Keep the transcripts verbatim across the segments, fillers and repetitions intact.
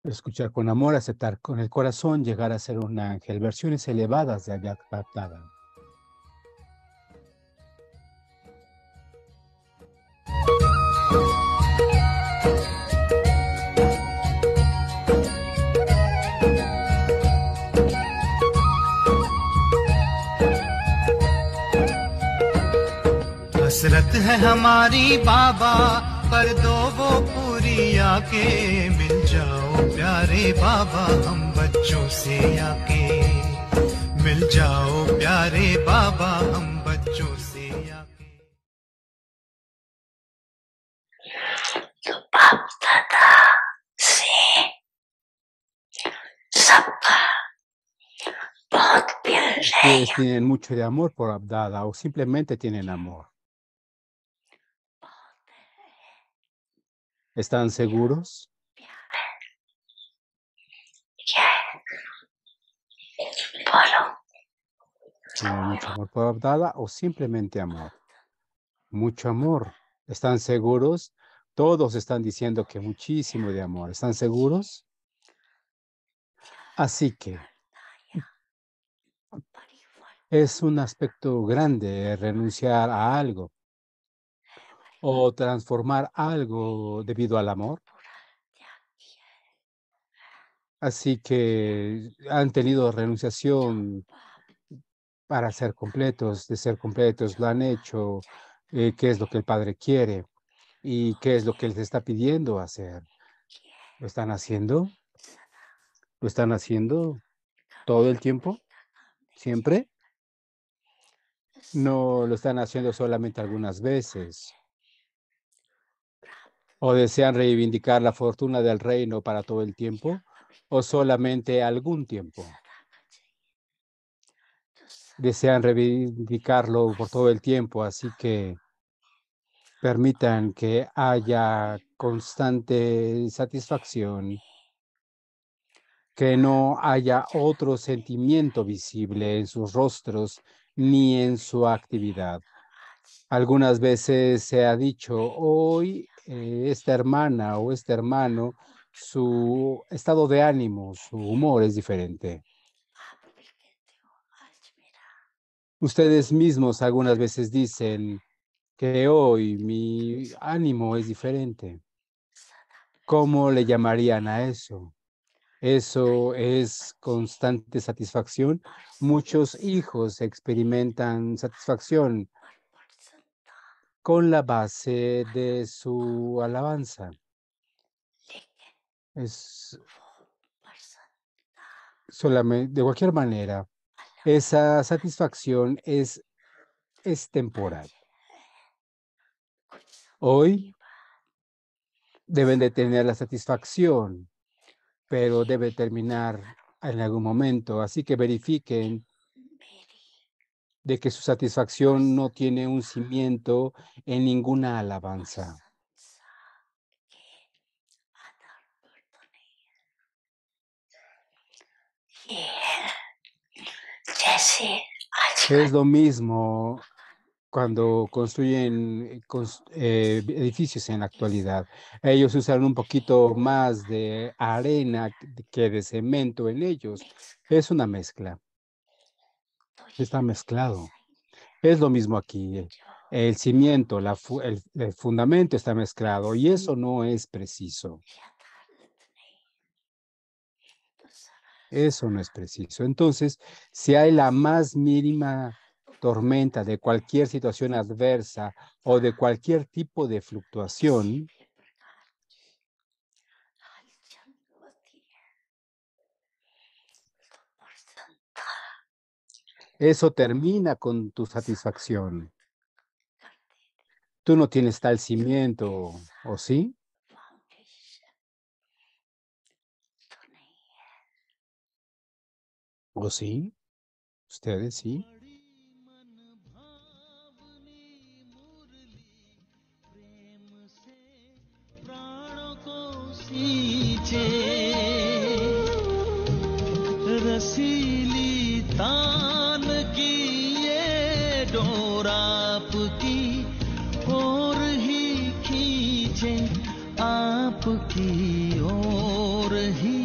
Escuchar con amor, aceptar con el corazón, llegar a ser un ángel. Versiones elevadas de Ayat Baptada. हसरत है हमारी बाबा कर दो वो पूरी आके मिल जाओ प्यारे बाबा हम बच्चों से आके मिल जाओ प्यारे बाबा हम बच्चों से आके। तो बाप दादा से सबका बहुत प्यार है। Ustedes tienen mucho de amor por Abdala o simplemente tienen amor. ¿Están seguros? ¿Tienen mucho amor por Abdala o simplemente amor? Mucho amor. ¿Están seguros? Todos están diciendo que muchísimo de amor. ¿Están seguros? Así que es un aspecto grande renunciar a algo o transformar algo debido al amor. Así que han tenido renunciación para ser completos, de ser completos, lo han hecho, eh, qué es lo que el Padre quiere y qué es lo que Él les está pidiendo hacer. ¿Lo están haciendo? ¿Lo están haciendo todo el tiempo? ¿Siempre? No lo están haciendo solamente algunas veces. ¿O desean reivindicar la fortuna del reino para todo el tiempo? ¿O solamente algún tiempo? Desean reivindicarlo por todo el tiempo, así que permitan que haya constante satisfacción, que no haya otro sentimiento visible en sus rostros ni en su actividad. Algunas veces se ha dicho, hoy eh, esta hermana o este hermano, su estado de ánimo, su humor es diferente. Ustedes mismos algunas veces dicen que hoy mi ánimo es diferente. ¿Cómo le llamarían a eso? Eso es constante satisfacción. Muchos hijos experimentan satisfacción con la base de su alabanza. Es solamente, de cualquier manera, esa satisfacción es, es temporal. Hoy deben de tener la satisfacción, pero debe terminar en algún momento. Así que verifiquen de que su satisfacción no tiene un cimiento en ninguna alabanza. Es lo mismo cuando construyen cons- eh, edificios en la actualidad. Ellos usan un poquito más de arena que de cemento en ellos. Es una mezcla. Está mezclado. Es lo mismo aquí. El cimiento, la fu- el, el fundamento está mezclado y eso no es preciso. Eso no es preciso. Entonces, si hay la más mínima tormenta de cualquier situación adversa o de cualquier tipo de fluctuación, eso termina con tu satisfacción. Tú no tienes tal cimiento, ¿o sí? ¿O sí? ¿Ustedes sí? रसीली तान की ये डोर आपकी और ही खींचे आपकी ओर ही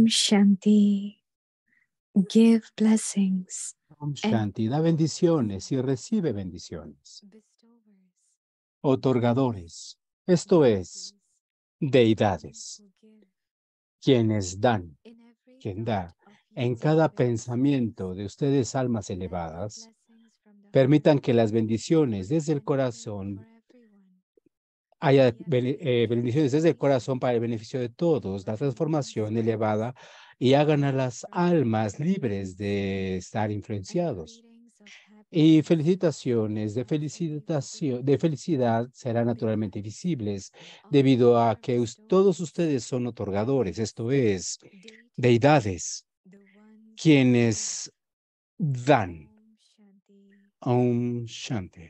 Shanti. Give blessings. Om Shanti, da bendiciones y recibe bendiciones. Bestowers. Otorgadores, esto es, deidades, quienes dan, In every quien thought da. of En you, cada living pensamiento souls, de ustedes, almas let the elevadas, blessings from the permitan heart que las be bendiciones desde el genuine corazón for everyone. haya Get bene- eh, bendiciones desde el corazón para el beneficio de todos, la transformación elevada, y hagan a las almas libres de estar influenciados. Y felicitaciones de felicitación, de felicidad serán naturalmente visibles debido a que us- todos ustedes son otorgadores, esto es, deidades, quienes dan. Om Shanti.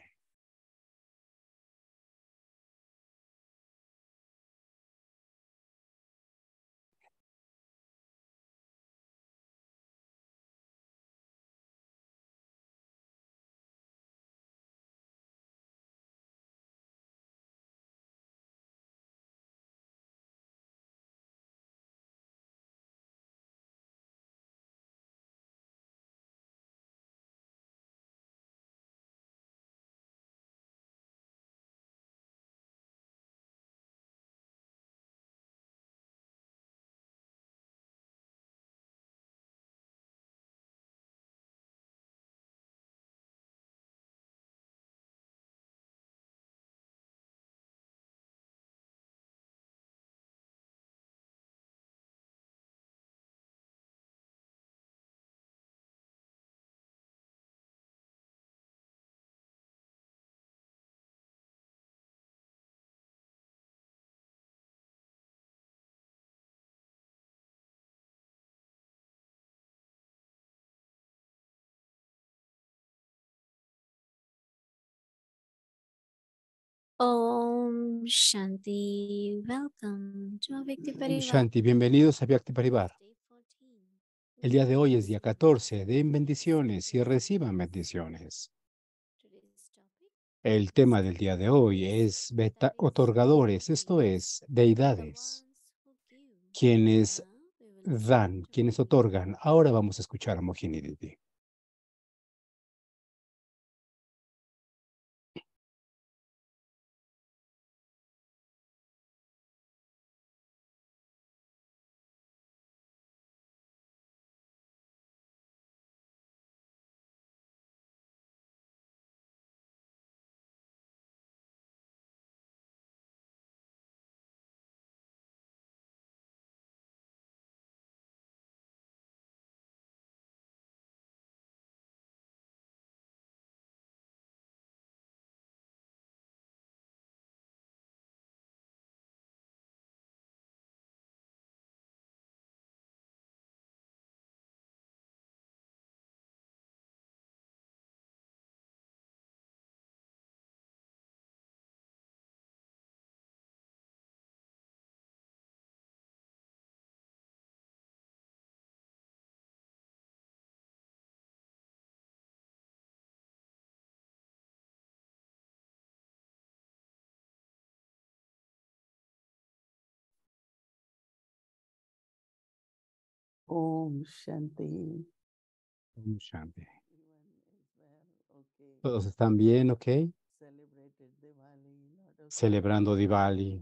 Om Shanti. Welcome to Avyakti Om Parivar. Shanti, bienvenidos a Vyakti Parivar. Day fourteen. El día de hoy es día catorce. Den bendiciones y reciban bendiciones. Today's topic, El tema del día de hoy es beta- otorgadores, esto es, the deidades, ones who give. quienes Now we will dan, listen to quienes otorgan. Ahora vamos a escuchar a Mohini Didi. Om Shanti. Om Shanti. Everyone is well, okay. Todos están bien, ¿ok? Celebrated Diwali, lot of Celebrando Diwali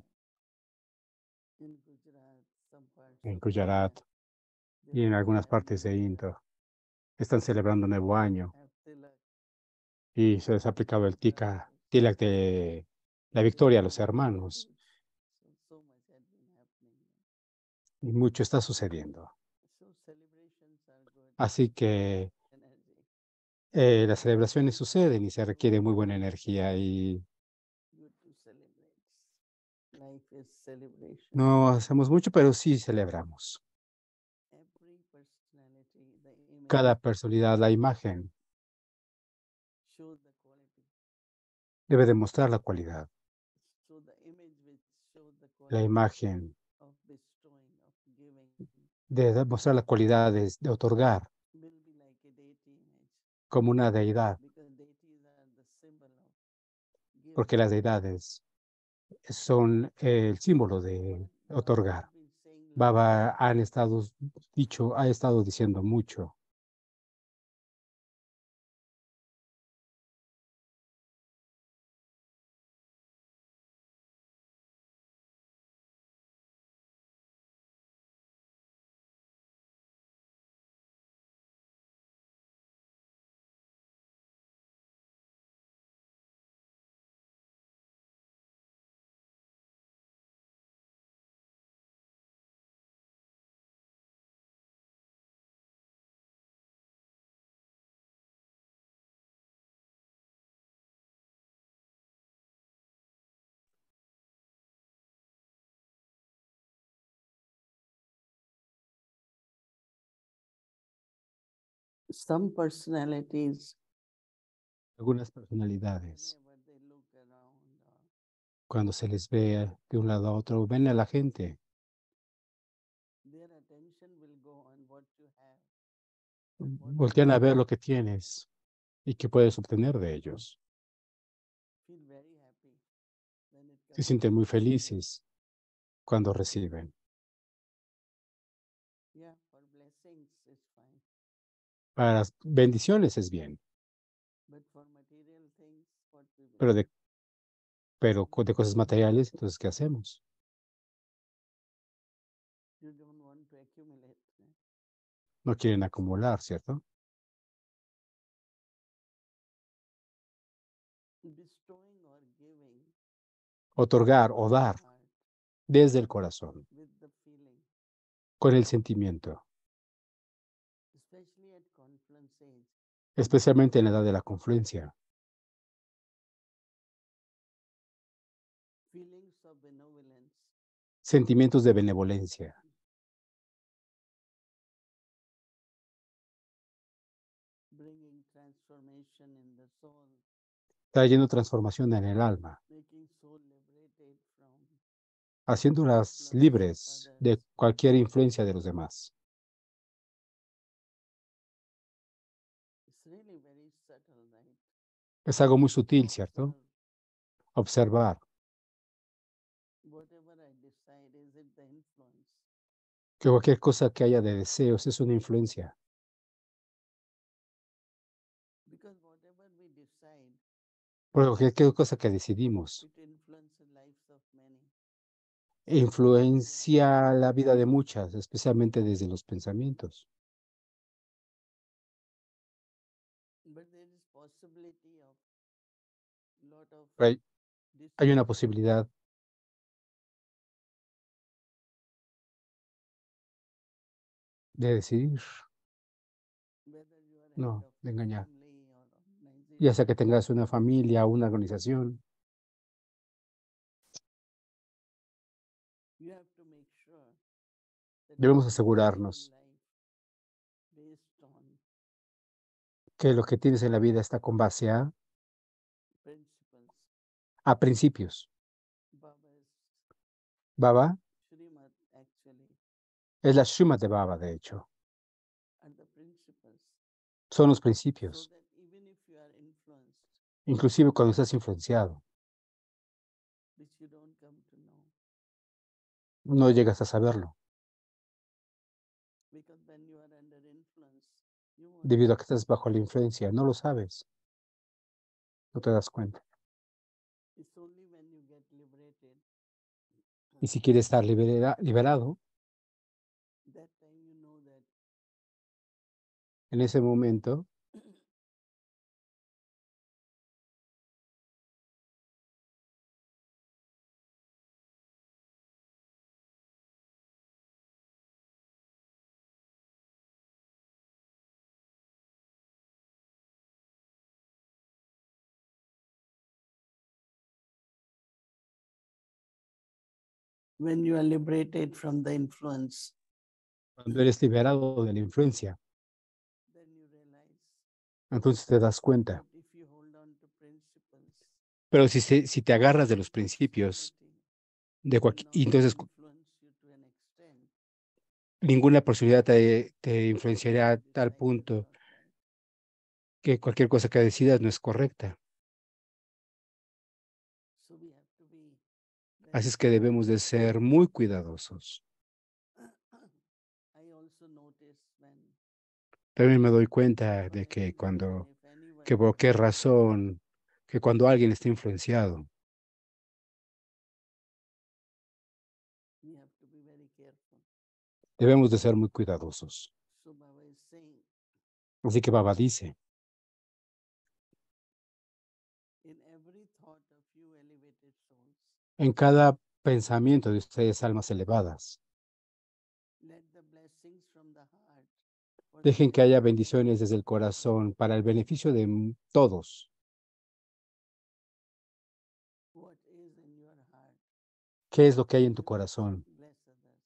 in Gujarat, some parts en of Gujarat India. y en They algunas have partes de New Year, Indo. Están celebrando Nuevo Año have tilak, y se les ha aplicado el Tilak tika, festival. tilak de la victoria a los hermanos. So, so much has been happening. Y mucho está sucediendo. So celebrations are good Así que energy. eh, las celebraciones suceden y se requiere muy buena energía y Good to celebrate. Life is celebration. no hacemos mucho, pero sí celebramos. Every personality, the image Cada personalidad, la imagen, shows the quality. debe demostrar la cualidad. So the image which shows the La quality imagen of bestowing, of giving, de demostrar la cualidad de, de otorgar will be like a deity image. como una deidad, Because deities are the symbol of giving. porque las deidades son eh, el símbolo de What God otorgar. has been saying Baba han estado dicho, ha estado diciendo mucho. Some personalities, Algunas personalidades, whenever they look around, uh, cuando se les ve de un lado a otro, ven a la gente, their attention will go on what you have. what you voltean a ver receive. lo que tienes y qué puedes obtener de ellos. Feel very happy when it Se comes sienten to muy receiving. felices cuando reciben. Yeah, for blessings is fine, Para las bendiciones es bien, but for material things, what we will pero do? de, pero co- de cosas materiales, entonces, ¿qué hacemos? You don't want to accumulate. eh? No quieren acumular, ¿cierto? Bestowing or giving Otorgar o from the dar heart desde el corazón, with the feeling, con el sentimiento, especially at confluence age, especialmente en la edad de la confluencia. feelings of benevolence, Sentimientos de benevolencia, bringing transformation in the soul, trayendo transformación en el alma, making soul liberated from haciéndolas influence of libres others. de cualquier influencia de los demás. It's really very subtle, right? Es algo muy sutil, ¿cierto? Observe Observar whatever I decide, is it the influence? que cualquier cosa que haya de deseos es una influencia, Because whatever we decide, porque cualquier cosa que decidimos it influences the lives of many. influencia la vida de muchas, especialmente desde los pensamientos. But there is possibility of lot of Pero Hay, hay una decision posibilidad de decidir, whether you are no, head of de a engañar. family or Ya sea organization. que tengas una familia o una organización, You have to make sure that debemos what you have in asegurarnos life based on que lo que tienes en la vida está con base a, principles. a principios. Baba is Baba Srimad actually es la Srimad de Baba, de hecho. are the principles. Son los So principios, that even if you are influenced, inclusive cuando estás influenciado, which you don't come to know, no llegas a saberlo, because when you are under influence, you won't debido a know. que estás bajo la influencia, no lo sabes, no te das cuenta. It's only when you get liberated Y si quieres estar libera- liberado, that time you know that en ese momento, when you are liberated from the influence, cuando eres liberado de la influencia, then you realize entonces te das cuenta. that if you hold on to principles, Pero si, se- si te agarras de los principios, possibility de will cualquier, not y entonces influence you to an extent ninguna posibilidad te, te that influenciará a what you tal decide is punto not right. que cualquier cosa que decidas no es correcta. So we have to be Así very es que debemos de careful ser muy cuidadosos También me doy cuenta de que cuando, que por qué razón, que cuando alguien está influenciado, we have to be very careful. debemos de ser muy cuidadosos. So Baba is saying, Así que Baba dice, in every thought of you elevated souls, en cada pensamiento de ustedes, almas elevadas, let the blessings from the heart for the dejen que haya benefit of bendiciones desde el corazón para el beneficio de m- todos. what is in your heart, ¿Qué es lo que hay en tu corazón? bless others.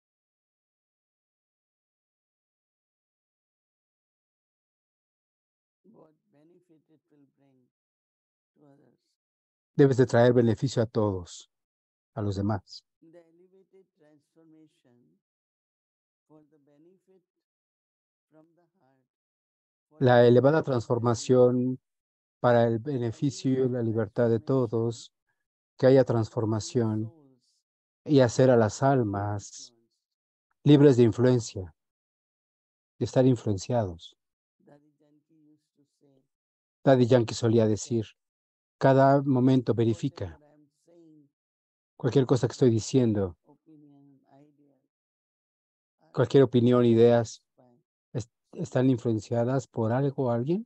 What benefit it will bring to others. Debes de traer beneficio a todos, a los demás. The elevated transformation for the benefit from the heart. for La the elevada liberation of transformación para el everyone. beneficio y la libertad de Transformation todos, que haya for the transformación souls y hacer a las free from almas influence. libres de influencia, de estar influenciados. Daddy Janki used to say, Daddy Yankee solía decir, cada momento verifica whatever I am saying, cualquier cosa que estoy diciendo, opinion, ideas, are cualquier opinión, ideas, inspired. es- están influenciadas por algo o alguien.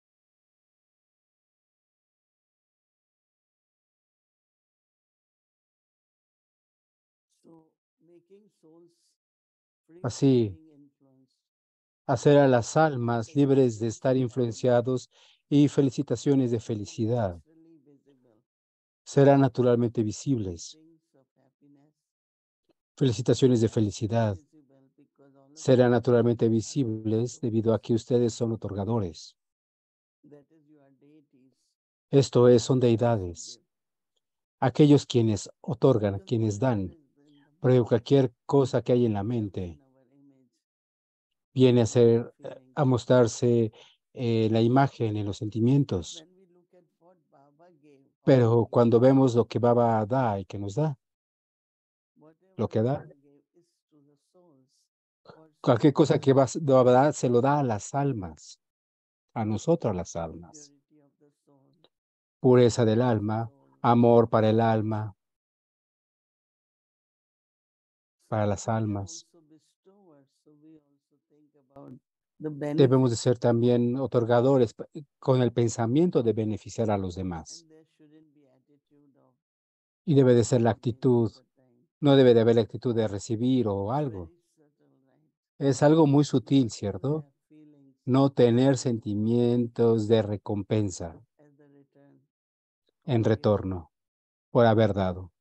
So making souls free Así, from being influenced. hacer a las almas libres de estar influenciados y felicitaciones de felicidad Naturally visible. serán naturalmente visibles. Blessings of happiness Felicitaciones de naturally felicidad visible because all of serán you naturalmente are visibles debido a que otorgadores. ustedes son otorgadores. That is, you are deities. Esto es, son Those who deidades, give. aquellos quienes otorgan, Because quienes whatever dan, is in the porque mind cualquier cosa que hay en la comes mente in our image, viene a in our ser, eh, feelings. a mostrarse eh, la imagen, en los But sentimientos. when we look at what Baba gave, all Pero of cuando you, vemos lo que Baba da y que nos da, whatever lo que da, Baba gave is to the souls. For cualquier souls, cosa que va, Baba da, se lo da a las almas, a nosotros las almas. purity of the soul, Pureza love del for the alma, soul. amor para el alma, So para if las we are almas. also bestowers, so we also think about the Debemos de benefit, ser también otorgadores pa- con el pensamiento de beneficiar a los demás. and there shouldn't be attitude of Y debe de ser la receiving all actitud, the time. no debe de haber la actitud de recibir o It's algo. very subtle, right? Es algo muy sutil, Not to ¿cierto? have feelings No tener of sentimientos de recompensa as the return of en giving. retorno por haber dado.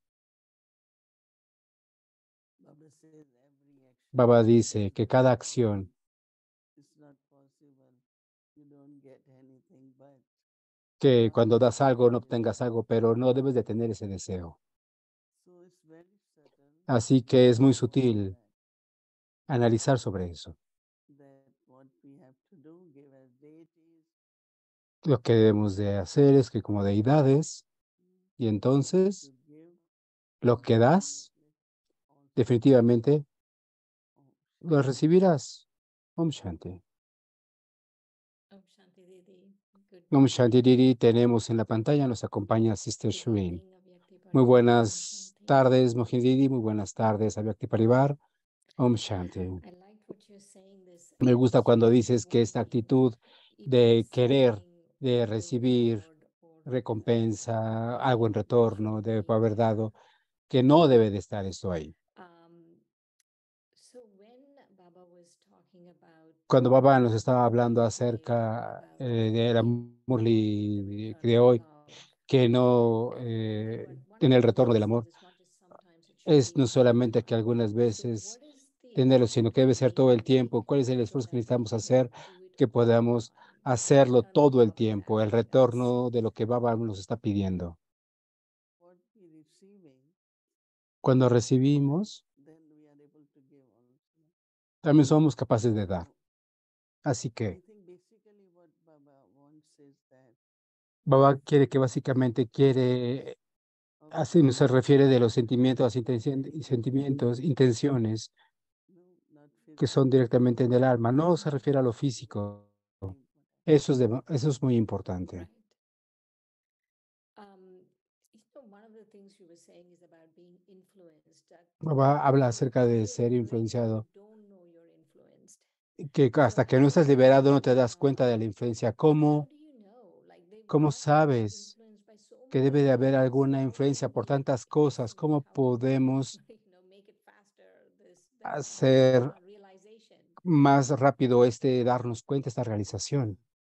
Baba says every action Baba is dice que cada possible. acción, It's not possible. You don't get anything, but que how cuando much das you algo no want it. obtengas algo, pero no debes de tener ese deseo. So it's very subtle. Así que es muy Know about sutil that. analizar sobre eso. That what we have to do, give as deities, Lo que debemos de hacer es que como deidades, y what entonces you give, lo que das, definitely also definitivamente oh, lo recibirás. Om Shanti. Om Shanti Didi. Good Om Shanti morning. Didi, tenemos en la pantalla, nos acompaña Sister Good Shireen. evening, Avyakti Muy Parivar. Om buenas Shanti. tardes, Mohin Didi, muy buenas tardes, Avyakti Parivar. Om Shanti. I liked what you're saying, this Me gusta cuando attitude dices of que esta wanting actitud either de querer, receiving de a recibir reward or recompensa, uh, algo en that retorno, shouldn't de be haber there. dado, que no debe de estar esto ahí. Um, so when Baba was talking about Cuando Baba nos the estaba hablando Murli today, acerca about eh, de la not wanting the Murli return de of hoy, love, que no and you know, eh, at one en el point retorno she del said amor, it's not just sometimes, it should es be no all the solamente que time. algunas So veces what is the tenerlo, sino que debe ser todo el aim tiempo. ¿Cuál es el so esfuerzo que that we necesitamos can hacer? do it Que all the podamos time? The hacerlo return of todo el love is tiempo, el actually that's retorno de lo que Baba nos está pidiendo. what we receiving, Cuando recibimos, then we are able to give also. también somos capaces de dar. So Así I que think basically what Baba wants is that Baba quiere que básicamente quiere, of así no se feelings, refiere de los sentimientos, las intention, intención- sentimientos, intenciones, no, not que son directamente en el alma, no se refiere a lo físico. Eso es dema eso es muy importante. Right. Um, you know, one of the things you were saying is about being influenced. That Baba habla you acerca de feel ser like you influenciado, don't know you're influenced. y que So hasta que no how estás do you liberado no te das uh, cuenta de la influencia. how ¿Cómo do you know? Like they cómo must be being sabes influenced by so que many debe de haber things. So alguna how can influencia por we tantas cosas? investigate? ¿Cómo How can we, podemos you know, make it faster? This that this hacer uh, realization. más rápido este darnos cuenta, esta realización?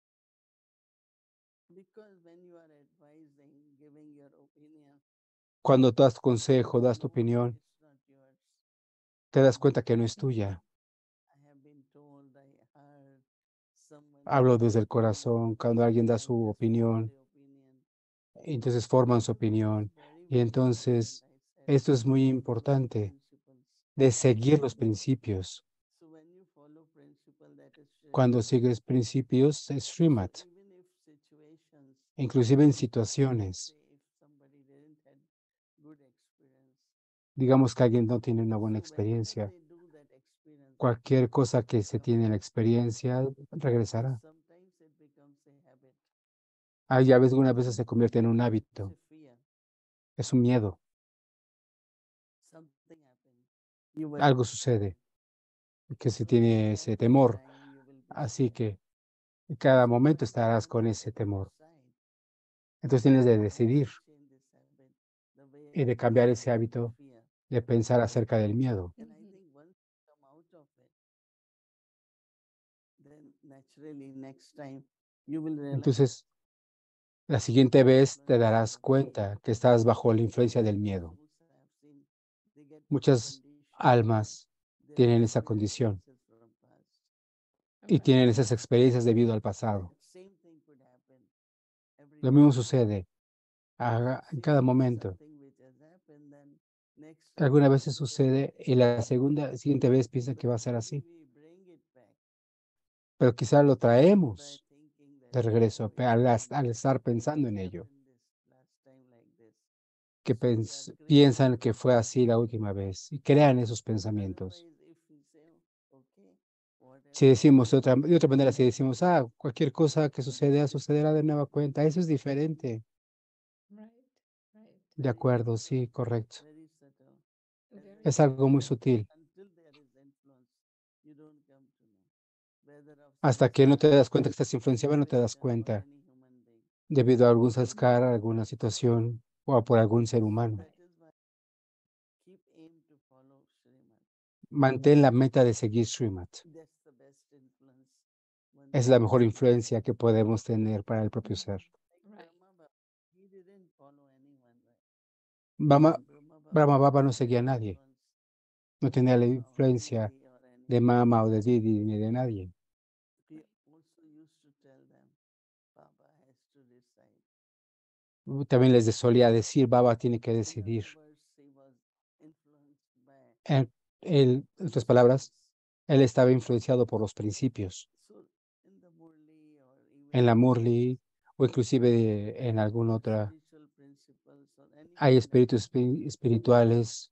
Because when you are advising, giving your opinion, Cuando tú das tu consejo, das tu no, opinión, it's not yours. te das cuenta que no es tuya. I have been told, I heard someone Hablo desde el told me, corazón, cuando alguien da I su just formed opinión, the opinion. entonces forman su So this is opinión. very, Y very entonces, important. I said, esto es muy follow the importante, principles. de seguir los principios. So when you follow principle, that is Cuando Srimad. sigues principios, es So Srimad. even if situations, Inclusive en let's situaciones, say if somebody didn't had good experience, digamos que alguien no tiene una buena so whenever experiencia, they do that experience, cualquier cosa que it se comes tiene en la back. experiencia So regresará. sometimes it becomes a habit. Hay a veces, algunas veces se convierte en un It's a hábito, fear. es un miedo, Something happened. You were algo afraid. sucede, que se So tiene ese every temor. time you will be Así scared. que en cada So momento now you estarás have con to ese temor. decide. Entonces tienes de I have decidir to change this habit. The way y I de think cambiar ese about the hábito fear. de pensar acerca del miedo. And I Mhm. think once you come out of it, then naturally next time you will realize Entonces, la siguiente the vez te influence of darás the fear. cuenta que estás bajo la influencia del Many miedo. souls I have seen, they get Muchas conditioned by almas their tienen esa condición experiences from past. y Right. tienen esas experiencias debido al pasado. That same thing could happen every Lo mismo time. sucede a- en Same cada thing, momento. something which has happened, then next time Algunas you veces think it will sucede y happen. la segunda, siguiente vez piensa But que va a ser maybe así, we bring it back pero quizá lo by traemos thinking that, de regreso oh, pe- it al, as- happened, al estar pensando it en ello, happened this last time like this. que So we are pens- creating piensan that que fue así la experience. última vez y crean esos pensamientos. Otherwise, if we say, okay, Si whatever decimos de happened, otra, it de otra manera, happened. si decimos, ah, cualquier cosa que suceda, sucederá de nueva cuenta, eso es diferente. Right. Right. De Very acuerdo, subtle, sí, correcto. very subtle. As Very I Es said, algo muy subtle. sutil. until there is influence, you don't come to know whether of Hasta que no te samskara, das cuenta que estás influenciado, no te das situation, or cuenta any human being. debido a algún sanskar, alguna situación o por algún ser So humano. that is why keep aim to follow Srimad. Mantén la meta de seguir Srimad. That's the best influence one Es la can mejor have. influencia que podemos tener para el propio ser. Like Right. Brahma Baba, he didn't follow anyone, right? Brahma, Brahma Baba Brahma Baba no didn't have seguía a nadie, influence no of tenía la Mama or influencia Didi or de anyone. Mama o de Didi ni de nadie. He also used to tell them, Baba has to decide. También les de- solía decir, Baba tiene que In decidir. other words, he was influenced by En, él, en otras palabras, principles. él estaba influenciado por los principios. So in the Murli or even En la in the Murli o inclusive en alguna otra, spiritual principles or any hay kind of espíritus espi- principle. espirituales.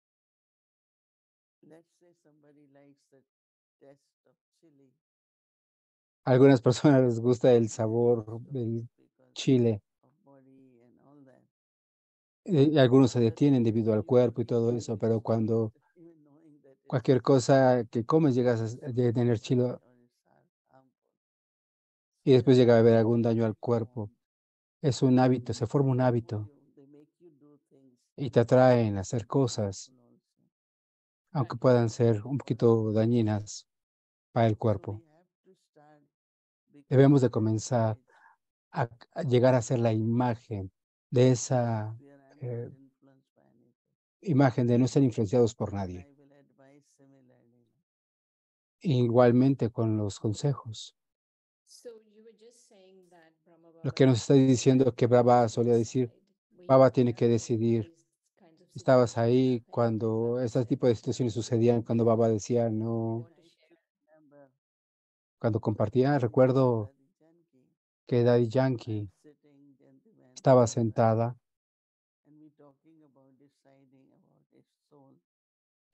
Let's say somebody likes the taste of chili. A algunas personas les gusta el They are sabor used to it del because chile. of body and all that. eh, Y algunos se But detienen debido whenever al you cuerpo y feel todo the eso, pero taste of it, cuando even knowing that it's cualquier cosa que comes llegas it's a de tener chile bad or it's har- harmful, y so that después llega a haber habit algún daño gets al cuerpo. formed. Es un hábito, se forma un They pull hábito you, they make you do things y te which atraen a could hacer be cosas, harmful also. aunque Right. puedan ser un poquito dañinas para el So we cuerpo. have to start Debemos becoming de that comenzar image a, a llegar a ser la imagen de esa where I'm not eh, influenced by anything. imagen de no ser influenciados por And nadie. I will advise similarly. Igualmente con los consejos. So you were just saying that Brahma Lo Baba que nos used está to say that diciendo que Baba has Brahma to solía decir, decide. Were you Baba tiene there que when decidir. these kinds of Estabas situations ahí happened and cuando Baba este said, tipo de situaciones sucedían, cuando Baba decía, you no, want to I still share? remember cuando compartía, one time recuerdo Daddy Janki, que Daddy I'm Yankee sitting, gentleman, estaba gentleman, sentada, and we talking about deciding about his soul.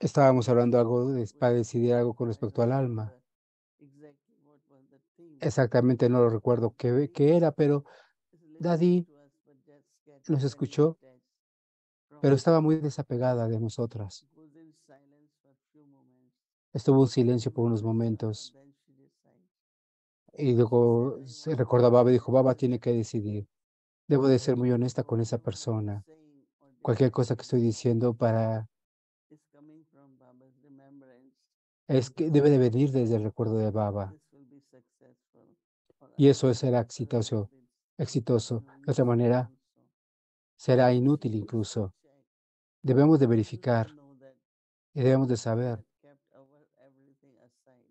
estábamos hablando algo, de- which para decidir algo con I respecto don't al alma. remember exactly what was the theme. Exactamente no lo recuerdo qué, qué era, pero Is listening Daddy to us, but just getting nos very escuchó, detached from pero us. estaba muy desapegada de nosotras. Goes in silence for a few moments. Estuvo en silencio Then por unos she, uh, momentos then she decides. y luego I se want recordó a to Baba y be dijo, Baba honest. tiene que decidir. Debo de ser muy honesta con esa Whatever I'm persona. saying or Cualquier cosa que estoy describing diciendo para is coming from Baba's remembrance. es que debe de venir desde el recuerdo de Baba. This will be successful. Or Y eso otherwise, será otherwise exitoso, it's, exitoso. you know, De otra useful manera, also. será So inútil we should incluso. check. Debemos de We should verificar know that y debemos de we saber had kept our everything aside.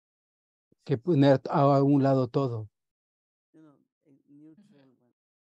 que Such poner that, a un lado todo you know, a neutral one.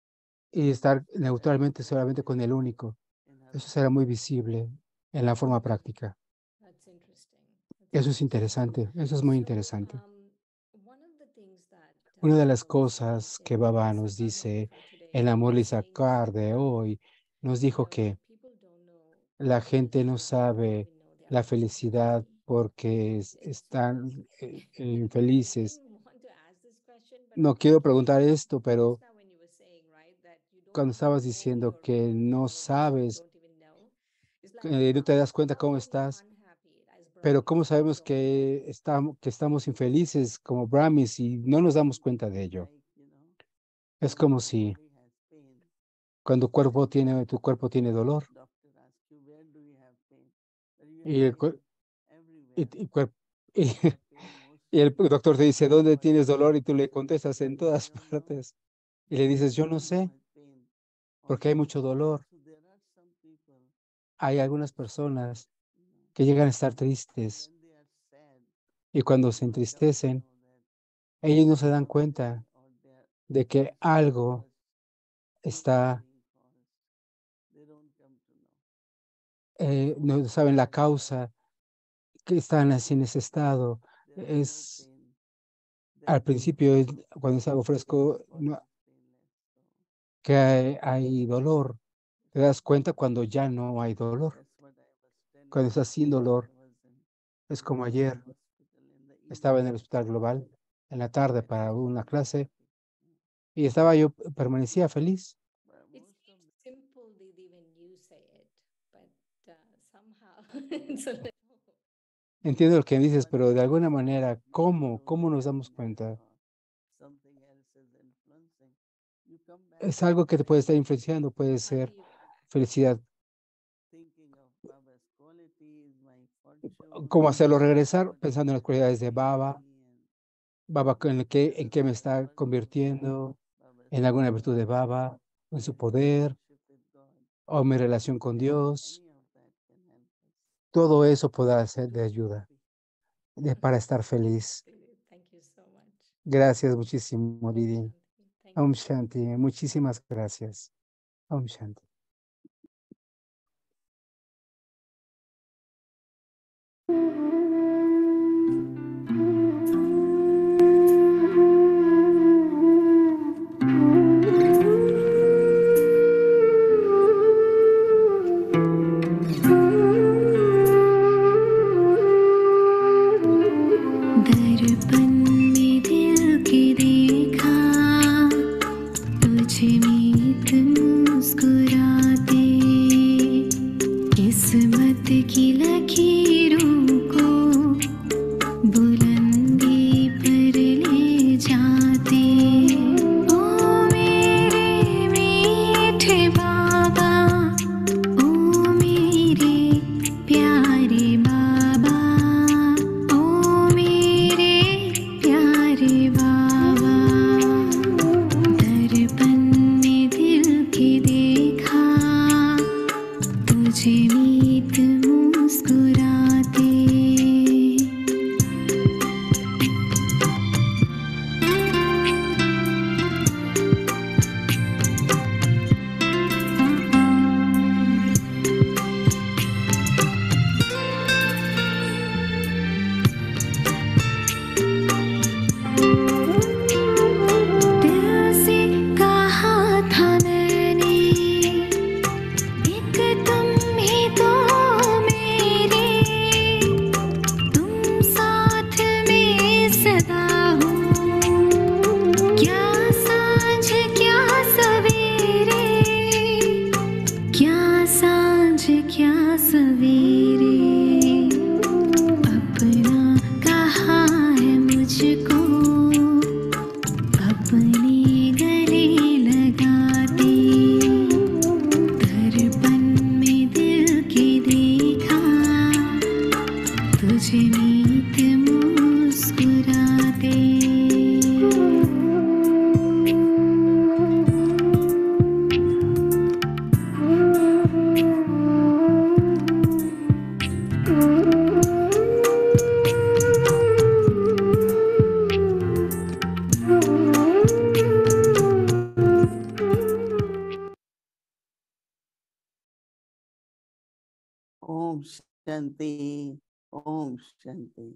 y estar Is neutralmente evident solamente con el único. in her Eso será muy practice. visible en la forma práctica. That's interesting. That's Eso es interesting. interesante, eso es muy So, interesante. um, one of the things that Una uh, de las Baba was saying cosas que in Baba the nos Sakar dice Murli for today, en la he was Murli saying Sakar that de uh, hoy, nos you dijo know, que people don't know la gente no happiness because they don't sabe even know they are la also felicidad happy. porque es- It's están very, eh, eh, I infelices. didn't want to ask this question, but No I'm quiero thinking preguntar esto, just pero now when you were saying, right, that you don't cuando even estabas know diciendo you're que no happy or most people sabes, don't even know, it's like, eh, no te das cuenta how cómo are we estás, unhappy as pero Brahmins ¿cómo if we sabemos don't know? que estamos, que estamos infelices como Brahmis y no nos damos cuenta de ello? Like, you know, Es when como your si body has pain, cuando cuerpo tiene, tu cuerpo tiene dolor doctor asks you, where do you have pain? But you have y el, pain cuer- y, everywhere. y cuer- y- You have pain y el mostly doctor te dice, in the ¿dónde body. tienes dolor? Y tú le contestas, en I todas don't know partes. Y le dices, yo because no there's so sé, much pain all porque hay over. mucho dolor. So there are some people, Hay algunas personas you know, que llegan a estar and tristes when they are sad, y cuando they se don't come to entristecen, know that ellos no se dan something cuenta or their de que algo mischievous thinking está, being caused. They don't come to know. eh, So no far saben la as they are causa que están así en ese estado. there is no Es pain, al then they principio, es- know cuando es algo that fresco, this body no- is painless. So que hay, hay dolor. this Te das is cuenta cuando ya no hay dolor. that's what I was Cuando telling. estás sin dolor, I was in es como global ayer. hospital in the Estaba en evening el hospital global en la tarde getting para una clase chemotherapy. y estaba yo, permanecía feliz. But It most of seems simple, Didi, when you say it, but uh, somehow it's a little. Entiendo lo que dices, what pero de alguna happens is manera, that you ¿cómo? don't lose ¿Cómo nos damos happiness cuenta? or something else is influencing. You come back Es to algo the que te puede estar same influenciando, puede How do ser you? felicidad. thinking of Baba's qualities, my fortune, ¿Cómo hacerlo regresar? what Pensando en las Baba has cualidades de given Baba, me, and Baba en what qué, are en the qué me five está virtues of convirtiendo, Baba's en alguna virtud de power, Baba, en su my poder relationship with God. o mi relación con Dios. Any of that can help us Todo eso podrá ser to de be ayuda happy. de- para estar feliz. Didi, thank you so much. Gracias muchísimo, Om Didi. Shanti. Thank Om you. Shanti. Muchísimas gracias. Om Shanti. दर्पण में दिल की देखा तुझ में एक मुस्कुरा Om Shanti, Om Shanti.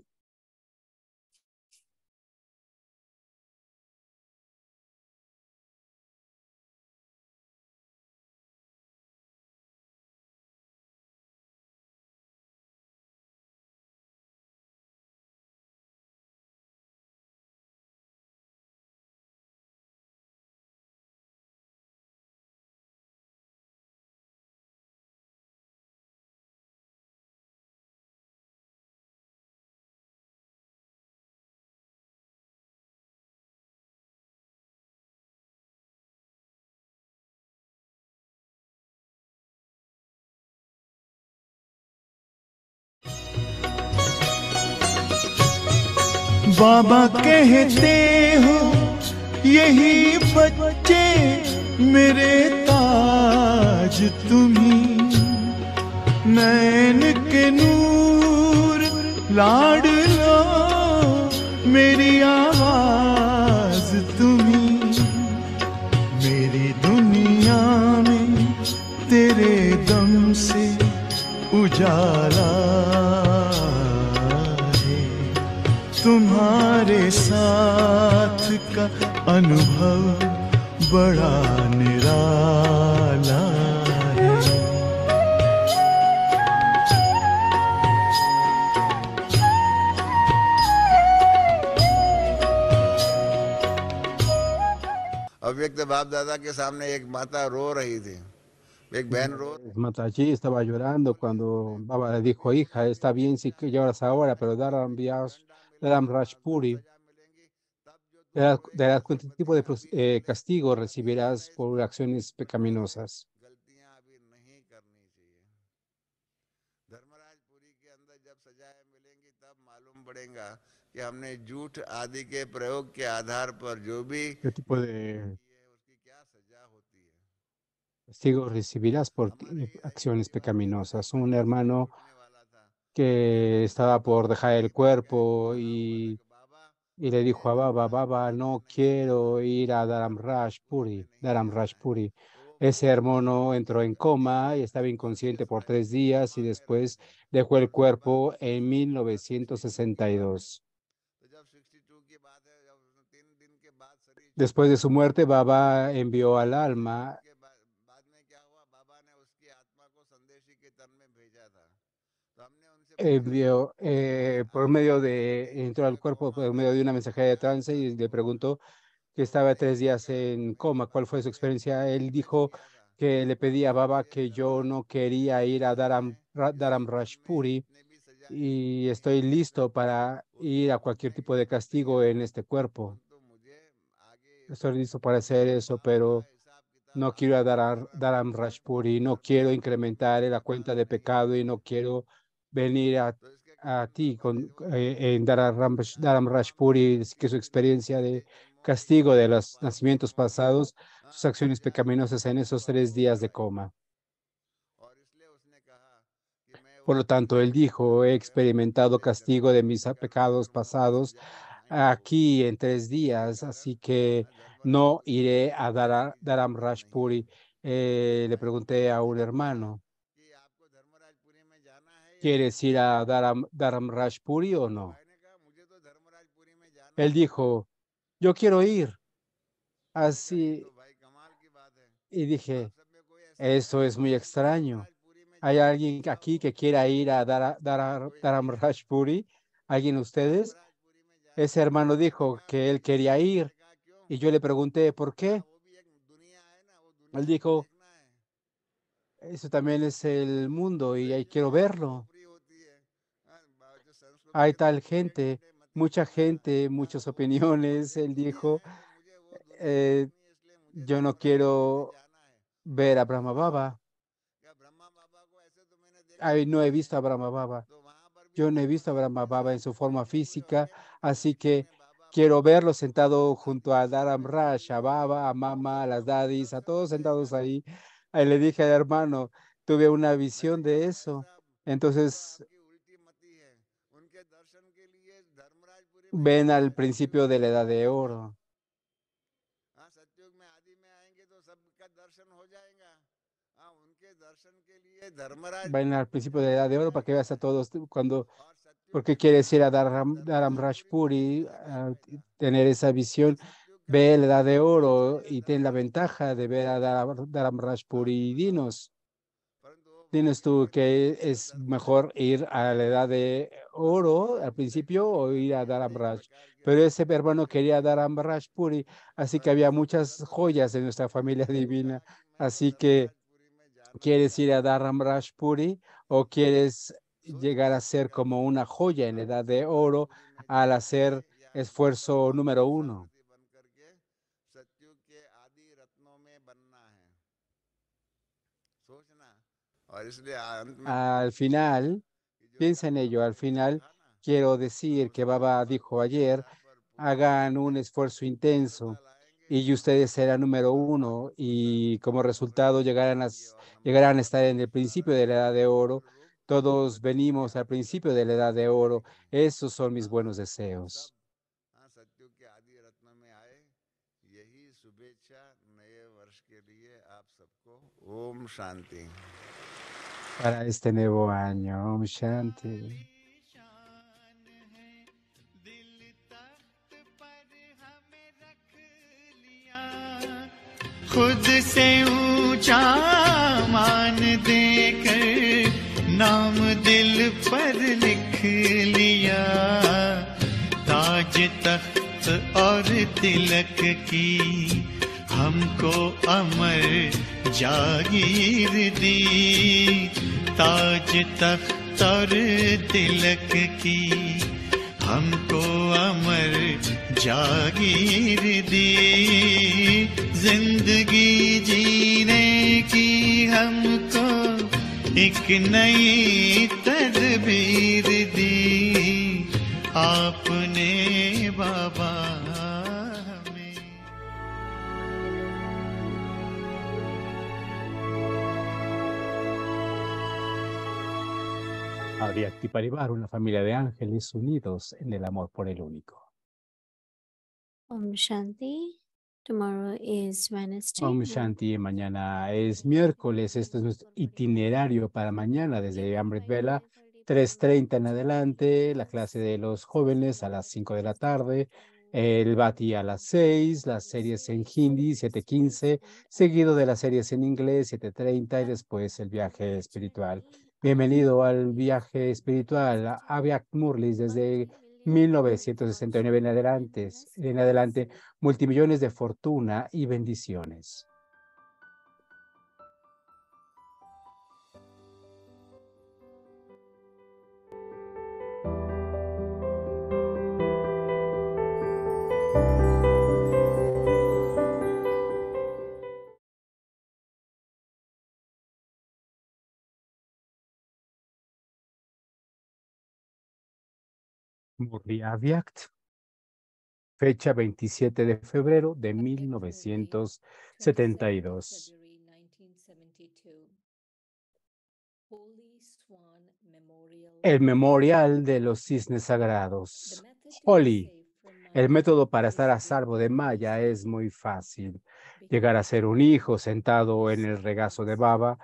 बाबा कहते हो यही बच्चे मेरे ताज तुम्ही, नैन के नूर लाडलो मेरी आवाज तुम्ही, मेरी दुनिया में तेरे दम से उजाला, तुम्हारे साथ का अनुभव बड़ा निराला है। अव्यक्त बाप दादा के सामने एक माता रो रही थी, एक बहन रो Mataji estaba llorando cuando Baba le dijo, hija, está bien si que lloras ahora, pero Dharam Vyas, Dharam Rajpuri, te das, te das cuenta qué tipo de pros- eh, castigo recibirás por acciones pecaminosas. गलतियां अभी नहीं करनी चाहिए। धर्मराजपुरी के अंदर जब सजाएं मिलेंगी तब मालूम पड़ेगा कि हमने झूठ आदि के प्रयोग के आधार पर जो भी ¿Qué tipo de की है उसकी क्या सजा होती है। castigo recibirás por ti- हमारे ही acciones अधिकारी बाबा दादा का pecaminosas? Un पंचम hermano छूटने वाला था, que estaba por dejar el cuerpo y, कहा हुआ था y le कि dijo a Baba, Baba, no quiero ir a Dharam Rajpuri, Dharam Rajpuri. Ese hermano entró en coma y estaba inconsciente por tres días y después dejó el cuerpo en mil novecientos sesenta y dos. तो जब बासठ की बात है, जब तीन दिन के बाद शरीर Después de su muerte, Baba envió al alma, के बाद बाद में क्या हुआ, बाबा ने उसकी आत्मा को संदेशी के तन में भेजा था। तो हमने उनसे पूछा envió eh, por medio de, entró al cuerpo por medio de una mensajera de trance y le preguntó que estaba tres días en coma, cuál fue su experiencia. Él dijo que le pedía a Baba que yo no quería ir a Dharam, Ra- Dharam Rajpuri y estoy listo para ir a cualquier tipo de castigo en este cuerpo. तो मुझे आगे Estoy listo para hacer eso, pero हिसाब किताब no quiero ir a Dharam, Dharam Rajpuri, no quiero incrementar la cuenta de pecado y no quiero venir a, तो इसके a कारण ti बाबा ने con, जो eh, en Dharam, Dharam Rajpuri, que su experiencia de castigo de los nacimientos pasados, sus acciones pecaminosas en esos tres días de coma. और इसलिए उसने कहा कि मैं Por वो lo tanto, él dijo, he experimentado castigo de mis pecados pasados aquí en tres días, así que no iré a Dhara- Dharam Rajpuri. Eh, le pregunté a un hermano, कि आपको धर्मराजपुरी में जाना है या नहीं। ¿quieres ir a Dharam, Dharam Rajpuri o तो no? भाई ने कहा मुझे तो धर्मराजपुरी में जाना Él है। dijo, yo quiero ir. मैंने कहा ये Así, तो भाई कमाल की बात है। y आप dije, सब में कोई ऐसा है eso es muy जिसको extraño. धर्मराजपुरी में ¿Hay जाना alguien इच्छा aquí हो? que quiera ir a Dhara- Dhara- कोई है Dharam क्या? Rajpuri? ¿Alguien de ustedes? Dharmarajpuri में जाना Ese hermano मैंने dijo कहा que él quería मैंने ir कहा क्यों? y yo le pregunté por कहा qué. वो भी एक दुनिया है ना, वो Él दुनिया को dijo, देखना है। eso también es el mundo y ahí इसलिए quiero यहाँ verlo. खोपड़ी होती है। हाँ, बा- जो संस्कृत में Hay कहते हैं tal ना, पेट gente, फटे मति mucha भ्रमण। gente, हाँ, muchas वो वो opiniones. एक Él दुनिया dijo, है, तो मुझे वो दुनिया eh, देखनी है, इसलिए मुझे yo no धर्मराजपुरी में quiero जाना है। ver a वहाँ Brahma कैसा है? Baba. क्या ब्रह्मा बाबा को ऐसे तो मैंने देखा Ay, नहीं no he है। visto a Brahma Baba. तो वहाँ पर भी Yo no he Brahma visto a बाबा Brahma के Baba en साथ su में forma बैठे हुए física, होंगे así नीचे que में बाबा quiero बैठे verlo होंगे। sentado आप junto a दर्शन Dharam करेंगे Rash, a Baba, a तो Mama, a las सबका वो daddies, a दर्शन हो todos जाएगा। sentados ahí. Ahí le dije al hermano, tuve una मैंने visión कहा de भाई eso. साहब, ये तो Entonces, आपकी उल्टी मति है। उनके दर्शन के लिए धर्मराजपुरी में ven जाना al है, सतयुग principio में de la edad आदि में de आएंगे। oro. हाँ, सतयुग में आदि में आएंगे तो सबका दर्शन हो जाएगा। हाँ, उनके Vayan al principio de la Edad de Oro para que veas a todos cuando, porque quieres ir a Dharam, Dharam Rajpuri, a tener esa visión. Ve la Edad de Oro y ten la ventaja de ver a Dharam, Dharam Rajpuri y dinos. Dinos tú que es mejor ir a la Edad de Oro al principio o ir a Dharam Raj. Pero ese hermano quería Dharam Rajpuri, así que había muchas joyas en nuestra familia divina. Así que, ¿quieres ir a Dharam Rajpuri o quieres llegar a ser como una joya en la Edad de Oro al hacer esfuerzo número uno? Al final, piensa en ello, al final quiero decir que Baba dijo ayer, hagan un esfuerzo intenso y ustedes serán número uno y como resultado llegarán a, llegarán a estar en el principio de la Edad de Oro. Todos venimos al principio de la Edad de Oro. Esos son mis buenos deseos. Om Shanti. Para este nuevo año, Om Shanti. खुद से ऊंचा मान देकर नाम दिल पर लिख लिया ताज तख्त और तिलक की हमको अमर जागीर दी ताज तख्त और तिलक की हमको अमर जागीर दी जिंदगी जीने की हमको एक नई तदबीर दी आपने बाबा हमें। Avyakti Parivar, una familia de ángeles unidos en el amor por el único. Om Shanti. Tomorrow is Wednesday. Om Shanti, mañana es miércoles. Este es nuestro itinerario para mañana desde Amrit Vela, tres treinta en adelante, la clase de los jóvenes a las cinco de la tarde, el Bhati a las seis, las series en hindi, siete quince, seguido de las series en inglés, siete treinta y después el viaje espiritual. Bienvenido al viaje espiritual, Avyak Murlis, desde mil novecientos sesenta y nueve en adelante, en adelante, multimillones de fortuna y bendiciones. Murli Avyakt, fecha veintisiete de febrero de mil novecientos setenta y dos. El memorial de los cisnes sagrados. Holi. El método para estar a salvo de Maya es muy fácil. Llegar a ser un hijo sentado en el regazo de Baba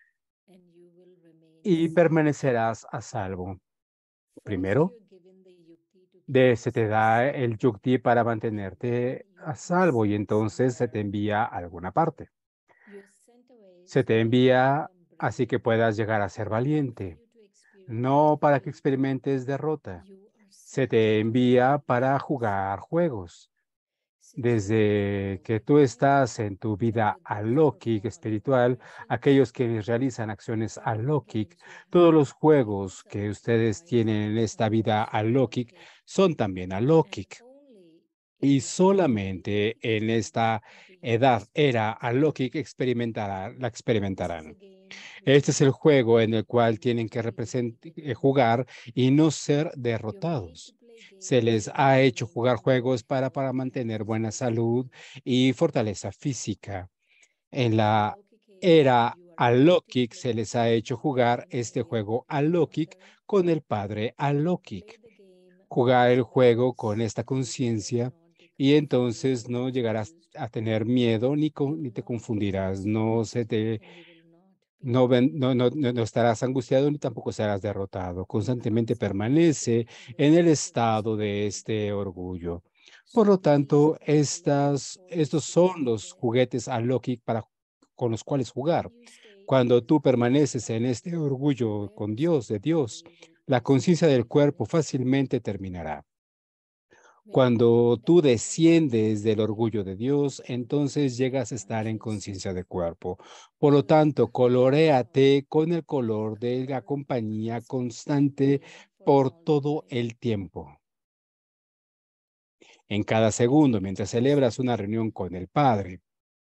y permanecerás a salvo. Primero, de, se te da el yukti para mantenerte a salvo y entonces se te envía a alguna parte. Se te envía así que puedas llegar a ser valiente, no para que experimentes derrota. Se te envía para jugar juegos. Desde que tú estás en tu vida alóquic espiritual, aquellos que realizan acciones alóquic, todos los juegos que ustedes tienen en esta vida alóquic son también alóquic. Y solamente en esta edad, era alóquic, experimentará, la experimentarán. Este es el juego en el cual tienen que jugar y no ser derrotados. Se les ha hecho jugar juegos para, para mantener buena salud y fortaleza física. En la era alóquic se les ha hecho jugar este juego alóquic con el padre alóquic. Jugar el juego con esta conciencia y entonces no llegarás a tener miedo ni, con, ni te confundirás. No se te No, ven- no, no, no no estarás angustiado ni tampoco serás derrotado. Constantemente permanece en el estado de este orgullo. Por lo tanto, estas, estos son los juguetes alóquic para con los cuales jugar. Cuando tú permaneces en este orgullo con Dios, de Dios, la conciencia del cuerpo fácilmente terminará. Cuando tú desciendes del orgullo de Dios, entonces llegas a estar en conciencia de cuerpo. Por lo tanto, coloréate con el color de la compañía constante por todo el tiempo. En cada segundo, mientras celebras una reunión con el Padre,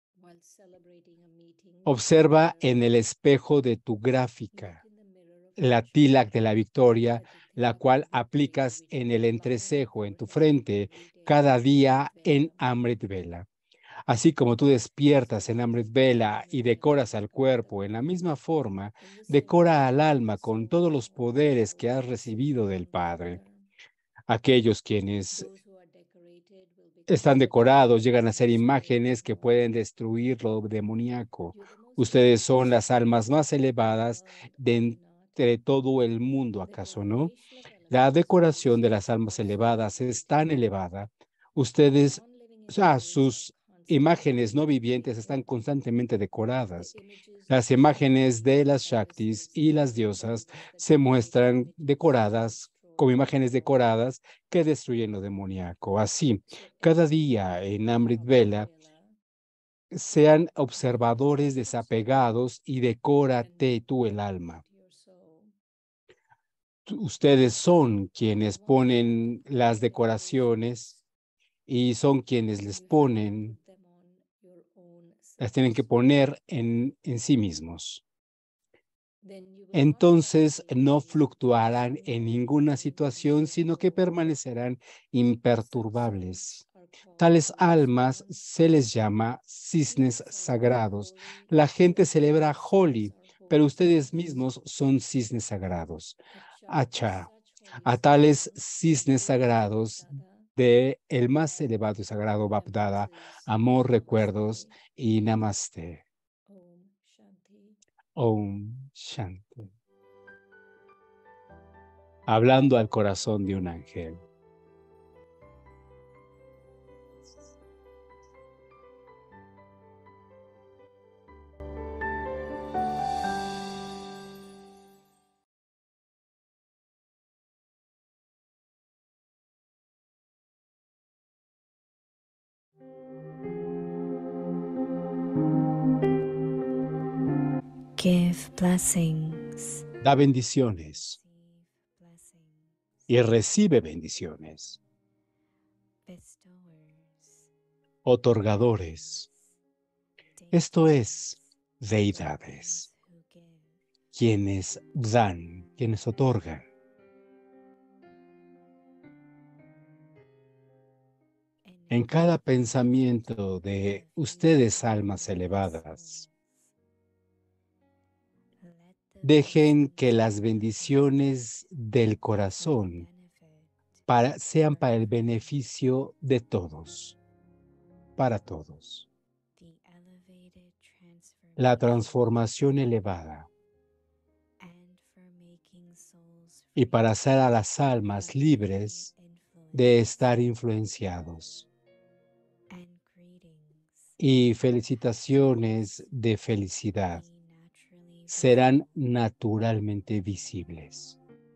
observa en el espejo de tu gráfica la tilak de la victoria, la cual aplicas en el entrecejo, en tu frente, cada día en Amrit Vela. Así como tú despiertas en Amrit Vela y decoras al cuerpo en la misma forma, decora al alma con todos los poderes que has recibido del Padre. Aquellos quienes están decorados llegan a ser imágenes que pueden destruir lo demoníaco. Ustedes son las almas más elevadas de entre todo el mundo, ¿acaso no? La decoración de las almas elevadas es tan elevada. Ustedes, o sea, sus imágenes no vivientes están constantemente decoradas. Las imágenes de las Shaktis y las diosas se muestran decoradas como imágenes decoradas que destruyen lo demoníaco. Así, cada día en Amrit Vela, sean observadores desapegados y decórate tú el alma. Ustedes son quienes ponen las decoraciones y son quienes les ponen, las tienen que poner en, en sí mismos. Entonces no fluctuarán en ninguna situación, sino que permanecerán imperturbables. Tales almas se les llama cisnes sagrados. La gente celebra Holi, pero ustedes mismos son cisnes sagrados. Acha, a tales cisnes sagrados de el más elevado y sagrado Bapdada, amor, recuerdos y namaste. Om Shanti. Hablando al corazón de un ángel. Give blessings. Da bendiciones y recibe bendiciones. Otorgadores. Esto es deidades. Quienes dan, quienes otorgan. En cada pensamiento de ustedes, almas elevadas, dejen que las bendiciones del corazón para, sean para el beneficio de todos, para todos. La transformación elevada y para hacer a las almas libres de estar influenciados. Y felicitaciones de felicidad serán naturalmente visibles.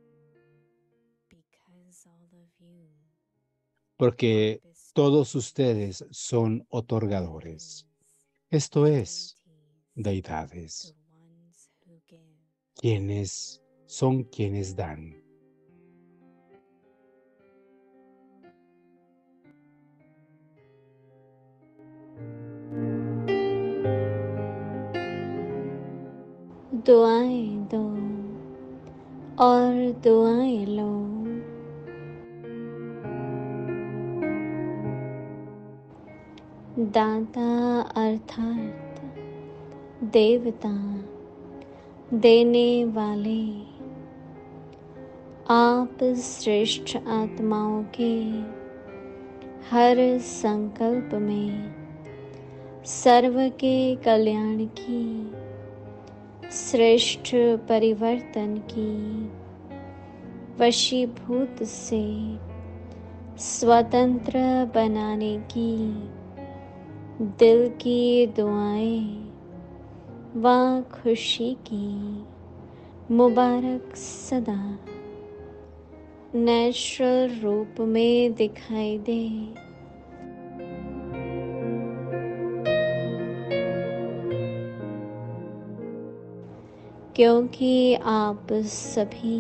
Porque todos ustedes son otorgadores. Esto es, deidades. Quienes son quienes dan. दुआएं दो और दुआएं लो। दाता अर्थात देवता, देने वाले, आप श्रेष्ठ आत्माओं के हर संकल्प में सर्व के कल्याण की श्रेष्ठ परिवर्तन की वशीभूत से स्वतंत्र बनाने की दिल की दुआएं व खुशी की मुबारक सदा नेचुरल रूप में दिखाई दे। क्योंकि आप सभी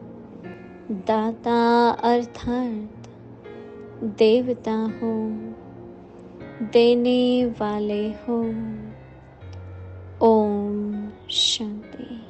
दाता अर्थात देवता हो, देने वाले हो। ओम शांति।